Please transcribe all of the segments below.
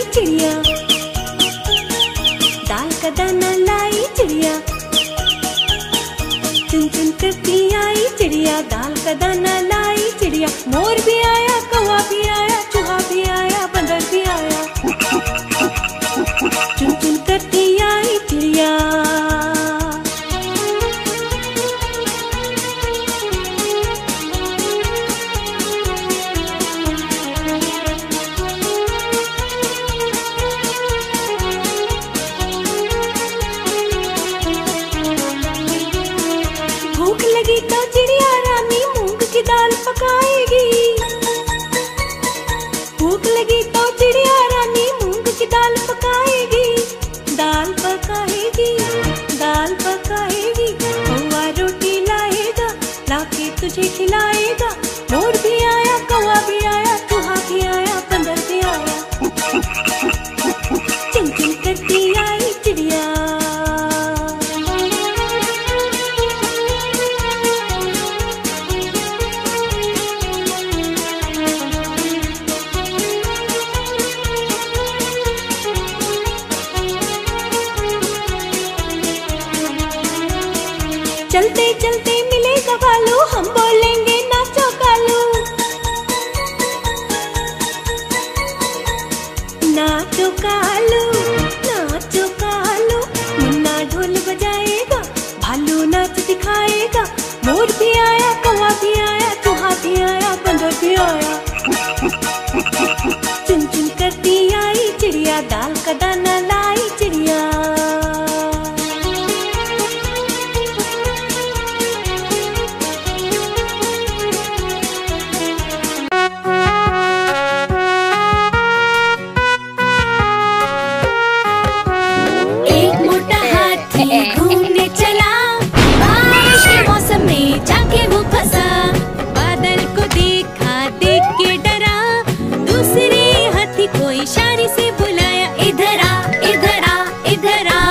चिड़िया, दाल का दाना लाई चिड़िया, चुन चुन करती आई चिड़िया, दाल का दाना लाई चिड़िया। मोर भी आया, कौवा भी आया, चूहा भी आया, बंदर भी आया, चुन चुन करती आई चिड़िया। भूख लगी तो चिड़िया रानी मूंग की दाल पकाएगी, भूख लगी तो चिड़िया रानी मूंग की दाल पकाएगी, दाल पकाएगी, दाल पकाएगी। कौवा रोटी लाएगा, लाके तुझे खिलाएगा। मोर भी आया, कौवा भी आया, चूहा भी आया, बंदर भी आया, चिन चिन करती आई चिड़िया। चलते चलते मिलेगा भालू, हम बोलेंगे नाचो कालू, नाचो कालू, नाचो कालू। मुन्ना ढोल बजाएगा, भालू नाच दिखाएगा। मोर भी आया, कौवा भी आया, चूहा भी आया, बंदर भी आया, चुन चुन करती आई चिड़िया, दाल का दाना लाई चिड़िया। घूमने चला, बारिश के मौसम में जाके वो फंसा, बादल को देखा, देख के डरा, दूसरे हाथी को इशारे से बुलाया, इधर आ, इधर आ, इधर आ।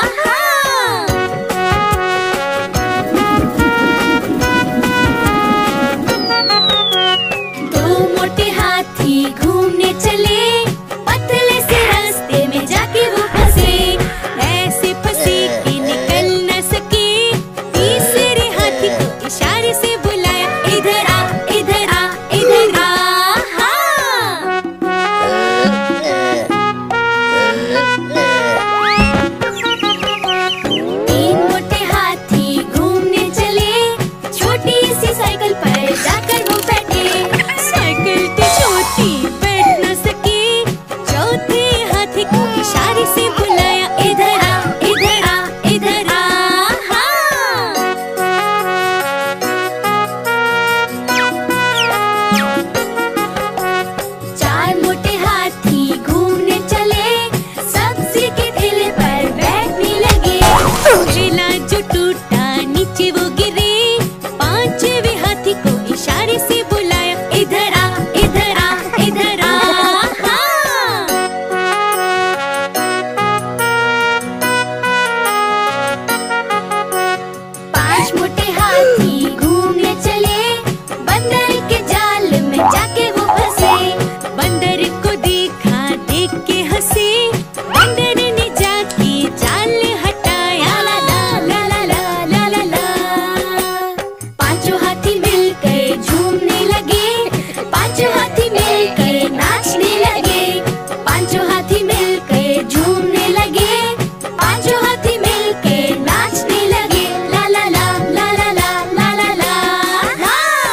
दो मोटे हाथी घूमने चले, पतले से रास्ते में जाके वो फंसे, ऐसे फंसे कि निकल न सके, तीसरे हाथी को इशारे से बुलाया, इधर आ, इधर आ, इधर आ। तीन मोटे हाथी घूमने चले, छोटी सी साइकिल पर जाकर वो बैठे, साइकिल थी छोटी, बैठ न सके, चौथे हाथी को इशारे से बुलाया, इधर आ, इधर आ, इधर आ। चार मोटे हाथी घूमने चले, सब्जी के ठेले पर बैठने लगे, ठेला जो टूटा नीचे वो गिरे, पांचवे हाथी को इशारे से बुलाया, इधर आ, इधर आ, इधर आ। पांच मोटे हाथी घूमने चले, बंदर के जाल में जाके वो फंसे, बंदर को देखा, देख के हंसे, बंदर ने जाके जाल हटाया, ला ला ला ला ला ला ला ला। पांचों हाथी मिलकर झूमने लगे, पांचों हाथी मिलकर नाचने लगे, पांचों हाथी मिलकर झूमने लगे, पांचों हाथी मिलकर नाचने लगे, ला ला ला ला ला ला ला ला ला।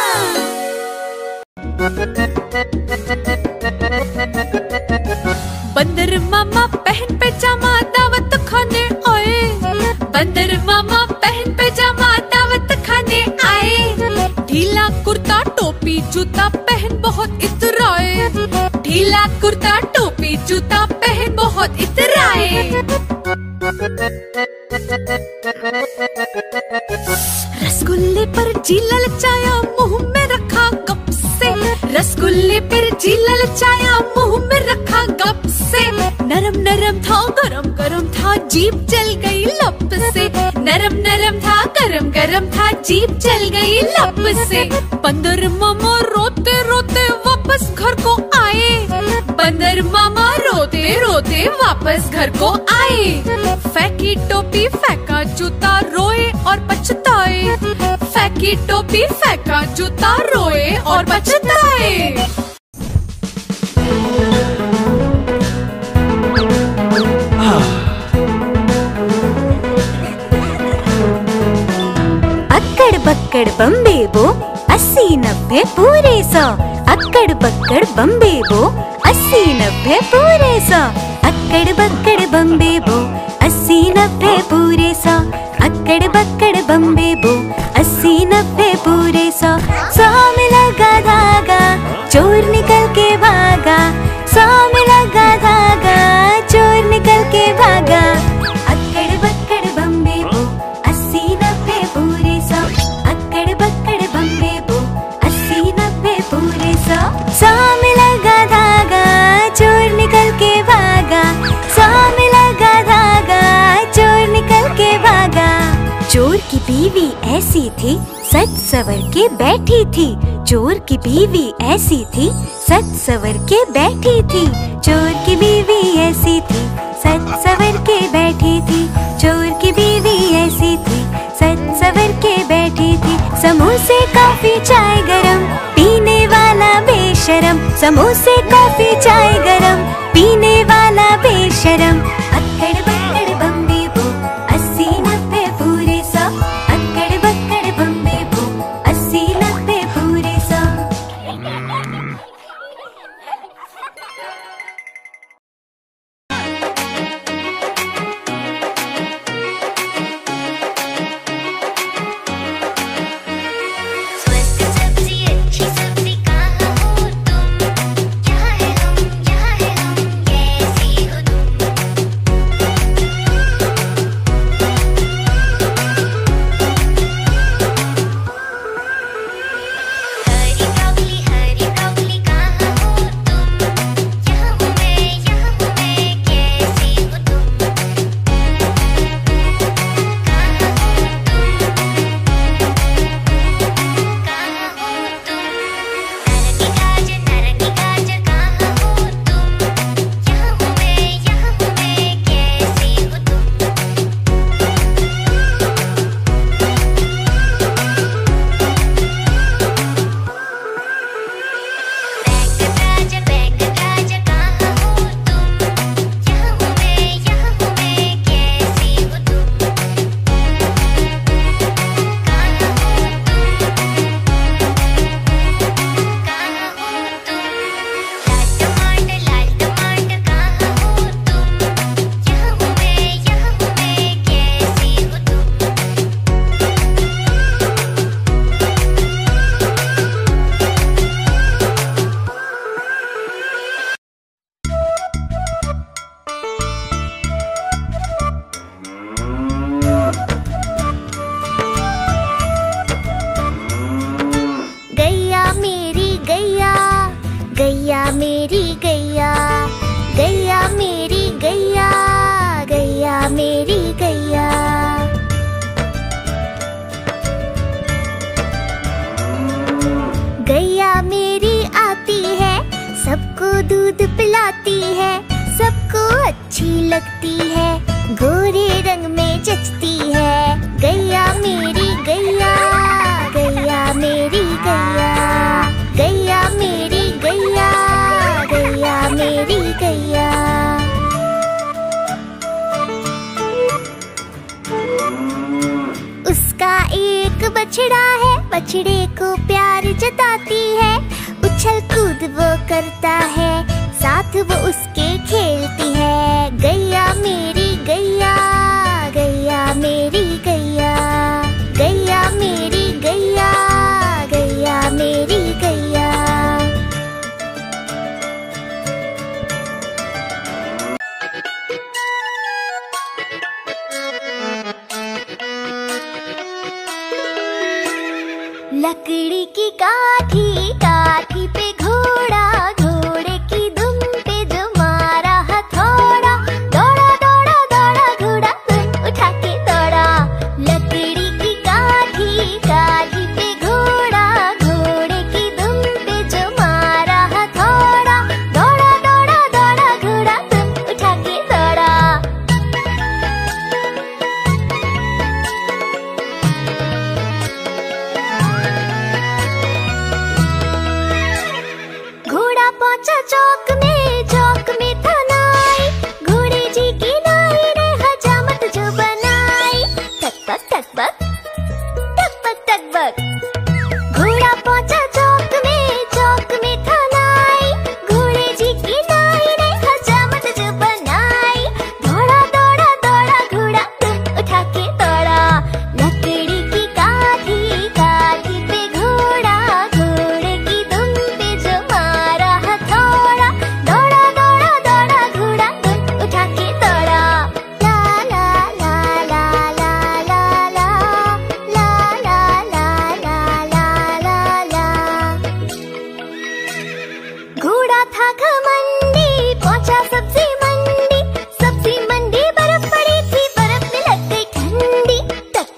बंदर मामा पहन पैजामा दावत खाने आए, बंदर मामा पहन पैजामा दावत खाने आए, ढीला कुर्ता टोपी जूता पहन बहुत इतराए, ढीला कुर्ता टोपी जूता पहन बहुत इतराए। रसगुल्ले पर जी ललचाया, मुंह में रखा गप से, रसगुल्ले पर जी ललचाया, मुंह में रखा गप से, नरम नरम था, गरम गरम था, जीभ जल गई लप से, नरम नरम था, गरम गरम था, जीभ जल गई लप से। बंदर मामा रोते रोते वापस घर को आए, बंदर मामा रोते रोते रोते वापस घर को आए। फेंकी टोपी फेंका जूता, रोए और पछताए। फेंकी टोपी फेंका जूता, रोए और पछताए। अक्कड़ बक्कड़ बम्बे बो, 80-90 पूरे 100। अक्कड़ बक्कड़ बम्बे बो, 80-90 पूरे 100। अक्कड़ बक्कड़ बम्बे बो, 80-90 पूरे 100। अक्कड़ बक्कड़ बम्बे बो, 80-90 पूरे 100। 100 में लगा धागा, चोर निकल के भागा। 100 में लगा धागा, चोर निकल के भागा। अक्कड़ बक्कड़ बम्बे बो, 80-90 पूरे 100। अक्कड़ बक्कड़ बम्बे बो, 80-90 पूरे 100। 100 में लगा धागा, चोर निकल के भागा। 100 में लगा धागा, चोर निकल के भागा। चोर की बीवी ऐसी थी, सच सवर के बैठी थी। चोर की बीवी ऐसी थी, सच सवर के बैठी थी। चोर की बीवी ऐसी थी, सच सवर के बैठी थी। चोर की बीवी ऐसी थी, सच सवर के बैठी थी। समोसे कॉफी चाय गरम, पीने वाला बेशरम। समोसे कॉफी चाय गरम, पीने वाला बेशरम। अक्कड़ बक्कड़ बम्बे बो, 80-90 पूरे 100। अक्कड़ बक्कड़ बम्बे बो, 80-90 पूरे 100। स्वस्थ सब्जी अच्छी सब्जी कहाँ हो तुम? यहाँ है हम, यहाँ है हम, कैसी हो तुम? हरी ब्रोकली कहाँ हो तुम? यहाँ हूँ मैं, कैसी हो तुम? कहाँ हो तुम? नारंगी गाजर कहाँ हो तुम? यहाँ हूँ मैं, कैसी हो तुम? बैंगन गाजर कहाँ हो तुम? यहाँ हूँ मैं, कैसी हो तुम? कहाँ हो तुम? लाल टमाटर कहाँ हो तुम? यहाँ हूँ मैं, कैसी हो तुम? गैया मेरी गैया, गैया मेरी गैया, गैया मेरी गैया, गैया मेरी गैया। गैया मेरी आती है, सबको दूध पिलाती है। सबको अच्छी लगती है, गोरे रंग में जचती है। गैया मेरी गैया, गैया मेरी गैया, गैया मेरी गैया, गैया मेरी गैया। उसका एक बछड़ा है, बछड़े को प्यार जताती है। उछल कूद वो करता है, साथ वो उसके खेलती है। गैया मेरी गैया, गैया मेरी गैया, गैया मेरी गैया, गैया मेरी गैया। लकड़ी की काठी, काठी पे घोड़ा, घोड़े की दुम पे जो मारा हथौड़ा। दौड़ा दौड़ा दौड़ा घोड़ा, दुम उठा के दौड़ा। लकड़ी की काठी, काठी पे घोड़ा, घोड़े की दुम पे जो मारा हथौड़ा। दौड़ा दौड़ा दौड़ा घोड़ा, दुम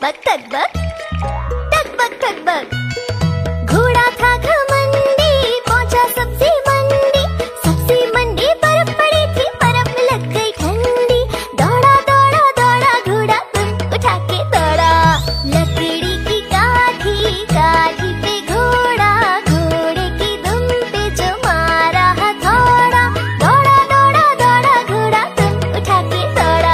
टकबक टकबक टकबक टकबक। घोड़ा था घमंडी, पहुंचा सब्जी मंडी। सब्जी मंडी बर्फ पड़ी थी, बर्फ में लग गई ठंडी। दौड़ा दौड़ा दौड़ा घोड़ा दुम उठा के दौड़ा। लकड़ी की काठी, काठी पे घोड़ा, घोड़े की दुम पे जो मारा हथौड़ा। दौड़ा दौड़ा दौड़ा घोड़ा दुम उठा के दौड़ा।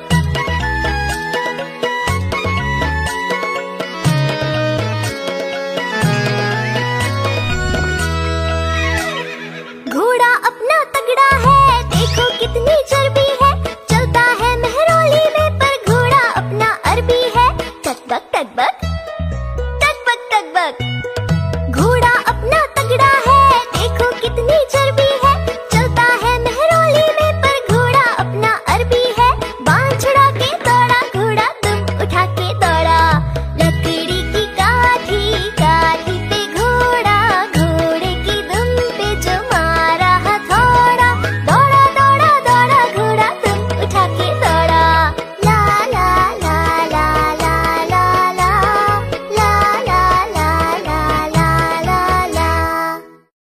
घोड़ा अपना तगड़ा है, देखो कितनी चर्बी है। चलता है मेहरौली में, पर घोड़ा अपना अरबी है। टकबक टकबक